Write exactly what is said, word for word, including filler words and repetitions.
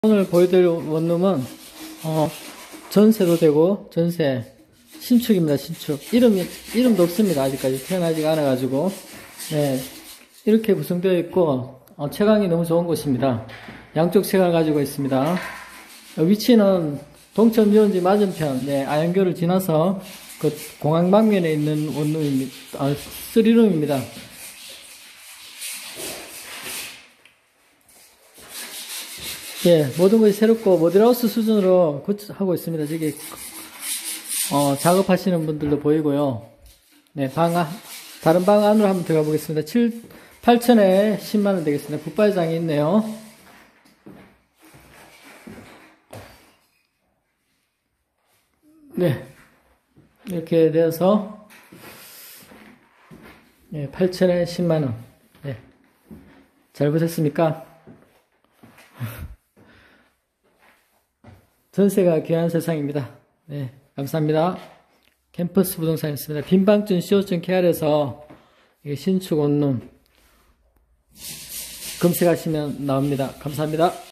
오늘 보여드릴 원룸은 어, 전세도 되고 전세 신축입니다. 신축. 이름이 이름도 없습니다. 아직까지 태어나지가 않아 가지고 네, 이렇게 구성되어 있고 어, 채광이 너무 좋은 곳입니다. 양쪽 채광을 가지고 있습니다. 어, 위치는 동천 유원지 맞은편 네, 아현교를 지나서 그 공항 방면에 있는 원룸입니다. 아, 쓰리룸입니다. 예, 모든 것이 새롭고 모듈하우스 수준으로 하고 있습니다. 저기 어, 작업하시는 분들도 보이고요. 네, 방 안, 다른 방 안으로 한번 들어가 보겠습니다. 칠, 팔천에 십만 원 되겠습니다. 붙박이장이 있네요. 네, 이렇게 되어서 네, 팔천에 십만 원. 네, 잘 보셨습니까? 전세가 귀한 세상입니다. 네, 감사합니다. 캠퍼스 부동산이었습니다. 빈방준 씨오 케이알에서 신축 원룸 검색하시면 나옵니다. 감사합니다.